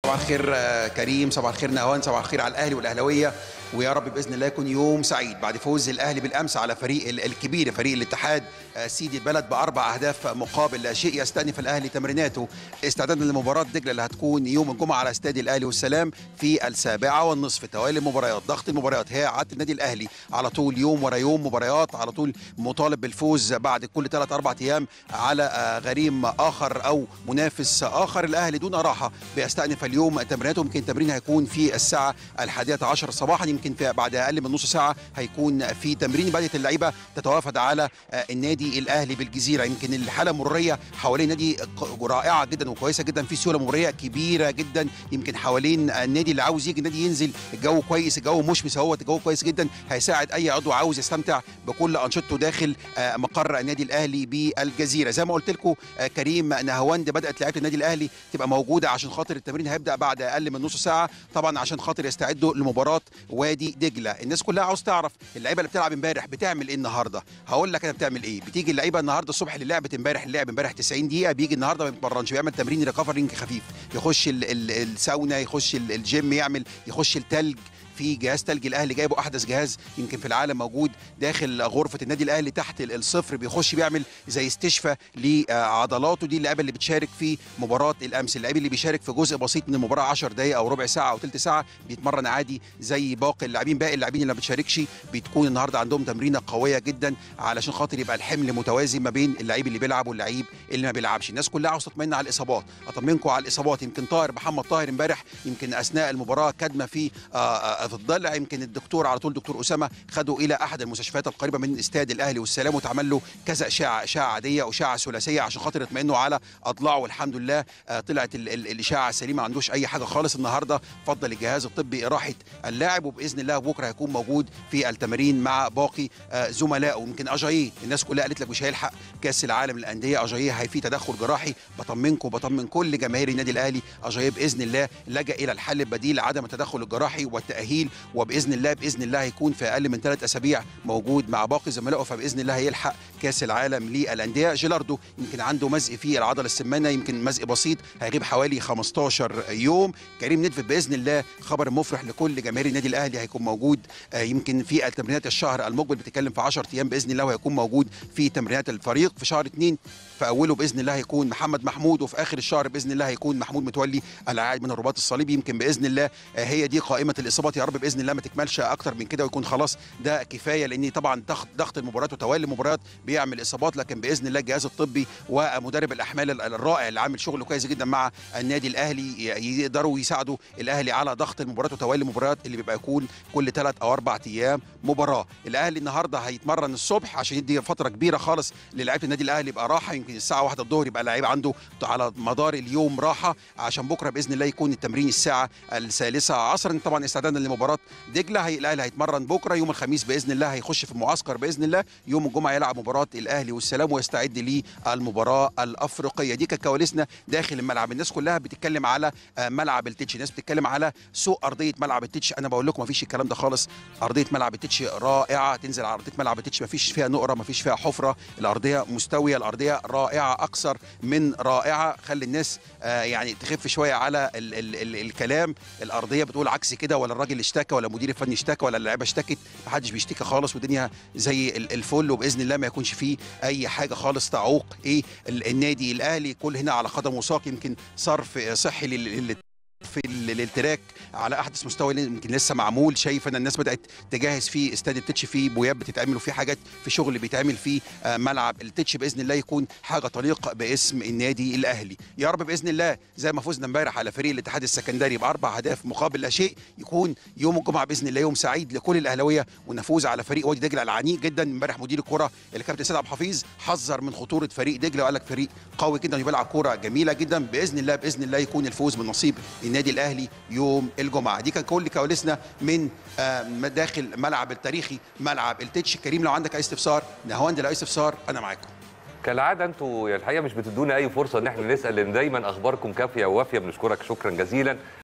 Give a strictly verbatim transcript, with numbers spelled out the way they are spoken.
صباح الخير كريم، صباح الخير نهوان، صباح الخير على الاهلي والاهلاويه، ويا رب باذن الله يكون يوم سعيد بعد فوز الاهلي بالامس على فريق الكبير فريق الاتحاد سيدي البلد باربع اهداف مقابل لا شيء. يستأنف الاهلي تمريناته استعدادا لمباراه دجله اللي هتكون يوم الجمعه على استاد الاهلي والسلام في السابعه والنصف. توالي المباريات، ضغط المباريات، هي عاده النادي الاهلي على طول يوم ورا يوم مباريات، على طول مطالب بالفوز بعد كل ثلاث اربع ايام على غريم اخر او منافس اخر. الاهلي دون راحه بيستأنف اليوم تمريناته، يمكن التمرين هيكون في الساعه الحادية عشر صباحا، يمكن في بعد اقل من نص ساعه هيكون في تمرين. بدات اللعيبه تتوافد على النادي الاهلي بالجزيره. يمكن الحاله المروريه حوالين النادي رائعه جدا وكويسه جدا، في سيوله مروريه كبيره جدا يمكن حوالين النادي. اللي عاوز يجي النادي ينزل، الجو كويس، الجو مشمس اهوت، الجو كويس جدا، هيساعد اي عضو عاوز يستمتع بكل انشطته داخل مقر النادي الاهلي بالجزيره. زي ما قلت لكم كريم نهواند، بدات لعيبه النادي الاهلي تبقى موجوده عشان خاطر التمرين هيبدا بعد اقل من نص ساعه، طبعا عشان خاطر يستعدوا لمباراه وادي دجله. الناس كلها عاوز تعرف اللعيبه اللي بتلعب امبارح بتعمل ايه النهارده. هقول لك انا بتعمل ايه. بتيجي اللعيبه النهارده الصبح اللي لعبت امبارح، اللي لعب امبارح تسعين دقيقه، بيجي النهارده ما بيتمرنش، بيعمل تمرين ريكفرنج خفيف، يخش ال ال الساونا، يخش الجيم، يعمل يخش التلج. في جهاز تلج الاهلي جايبه، احدث جهاز يمكن في العالم موجود داخل غرفه النادي الاهلي تحت الصفر، بيخش بيعمل زي استشفاء لعضلاته. دي اللعيبه اللي بتشارك في مباراه الامس. اللعيب اللي بيشارك في جزء بسيط من المباراه عشر دقائق او ربع ساعه او ثلث ساعه بيتمرن عادي زي باقي اللاعبين. باقي اللاعبين اللي ما بتشاركش بتكون النهارده عندهم تمرينه قويه جدا علشان خاطر يبقى الحمل متوازي ما بين اللعيب اللي بيلعب واللعيب اللي ما بيلعبش. الناس كلها عاوزه تطمئن على الاصابات، اطمنكم على الاصابات. يمكن طاهر محمد طاهر امبارح يمكن اثناء المباراه كدمه في في الضلع، يمكن الدكتور على طول دكتور اسامه خده الى احد المستشفيات القريبه من استاد الاهلي والسلام، واتعمل له كذا اشاعه، اشاعه عاديه واشاعه ثلاثيه عشان خاطر يطمئنوا على اضلاعه، والحمد لله طلعت ال ال الاشاعه سليمه، ما عندوش اي حاجه خالص. النهارده فضل الجهاز الطبي راحه اللاعب، وباذن الله بكره هيكون موجود في التمارين مع باقي زملائه. يمكن اجاييه الناس كلها قالت لك مش هيلحق كاس العالم للانديه، اجاييه هي في تدخل جراحي. بطمنكم بطمن كل جماهير النادي الاهلي، اجاييه باذن الله لجأ الى الحل البديل، عدم التدخل الجراحي والتاهيل، وباذن الله باذن الله هيكون في اقل من ثلاث اسابيع موجود مع باقي زملائه، فباذن الله هيلحق كاس العالم للانديه. جيلاردو يمكن عنده مزق في العضله السمانه، يمكن مزق بسيط، هيغيب حوالي خمستاشر يوم. كريم ندفد باذن الله خبر مفرح لكل جماهير النادي الاهلي، هيكون موجود يمكن في التمرينات الشهر المقبل، بتتكلم في عشرة ايام باذن الله، وهيكون موجود في تمرينات الفريق. في شهر اثنين في اوله باذن الله هيكون محمد محمود، وفي اخر الشهر باذن الله هيكون محمود متولي العائد من الرباط الصليبي. يمكن باذن الله هي دي قائمه الاصابات، يا رب باذن الله ما تكملش اكتر من كده ويكون خلاص ده كفايه، لان طبعا ضغط ضغط المباريات وتوالي المباريات بيعمل اصابات، لكن باذن الله الجهاز الطبي ومدرب الاحمال الرائع اللي عامل شغل كويس جدا مع النادي الاهلي يقدروا يساعدوا الاهلي على ضغط المباريات وتوالي المباريات اللي بيبقى يكون كل ثلاث او اربع ايام مباراه. الاهلي النهارده هيتمرن الصبح عشان يدي فتره كبيره خالص للاعيبه النادي الاهلي يبقى راحه، يمكن الساعه واحدة الظهر يبقى اللعيب عنده على مدار اليوم راحه، عشان بكره باذن الله يكون التمرين الساعه الثالثة عصرا. طبعا استعدادا لمباراه دجله، هي الاهلي هيتمرن بكره. يوم الخميس باذن الله هيخش في المعسكر باذن الله. يوم الجمعه يلعب مباراه الاهلي والسلام ويستعد للمباراه الافريقيه. دي كانت كواليسنا داخل الملعب. الناس كلها بتتكلم على ملعب التتش، الناس بتتكلم على سوء ارضيه ملعب التتش. انا بقول لكم مفيش الكلام ده خالص، ارضيه ملعب التتش رائعه، تنزل على ارضيه ملعب التتش مفيش فيها نقره، مفيش فيها حفره، الارضيه مستويه، الارضيه رائعه اكثر من رائعه. خلي الناس آه يعني تخف شويه على ال ال ال الكلام. الارضيه بتقول عكس كده، ولا الراجل اشتكى ولا المدير الفني اشتكى ولا اللعيبه اشتكت، محدش بيشتكي خالص، والدنيا زي الفل، وباذن الله ما يكونش فيه اي حاجه خالص تعوق ايه النادي الاهلي. كل هنا على قدم وساق، يمكن صرف صحي لل في التراك على احدث مستوى يمكن لسه معمول. شايف ان الناس بدات تجهز في استاد التتش، في بوياب بتتعمل وفي حاجات في شغل بيتعمل في ملعب التتش، باذن الله يكون حاجه تليق باسم النادي الاهلي. يا رب باذن الله زي ما فزنا امبارح على فريق الاتحاد السكندري باربع اهداف مقابل لا شيء، يكون يوم الجمعه باذن الله يوم سعيد لكل الاهلاويه، ونفوز على فريق وادي دجله العنيء جدا. امبارح مدير الكره الكابتن سيد عبد الحفيظ حذر من خطوره فريق دجله وقال لك فريق قوي جدا وبيلعب كوره جميله جدا. باذن الله باذن الله يكون الفوز من نصيب النادي الاهلي يوم الجمعه. دي كان كل كواليسنا من داخل ملعب التاريخي ملعب التتش. كريم لو عندك اي استفسار، نهواند لو اي استفسار، انا معاكم. كالعاده انتوا الحقيقه مش بتدونا اي فرصه ان احنا نسال، لان دايما اخباركم كافيه ووافيه. بنشكرك شكرا جزيلا.